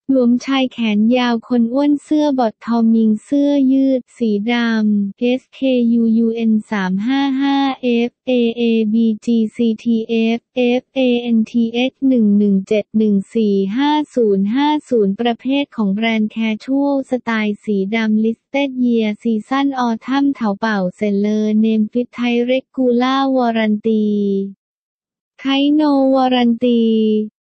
หลวมชายแขนยาวคนอ้วนเสื้อบอททอมยิงเสื้อยืดสีดำ SKUUN 355 FAABGCTF FANTX 117145050ประเภทของแบรนด์แคชชวลสไตล์สีดำ Listed Year Season Autumn เถาเป่าเซลเลอร์เนมฟิตไทยเรกูล่าวอรันตีไทโนวอรันตี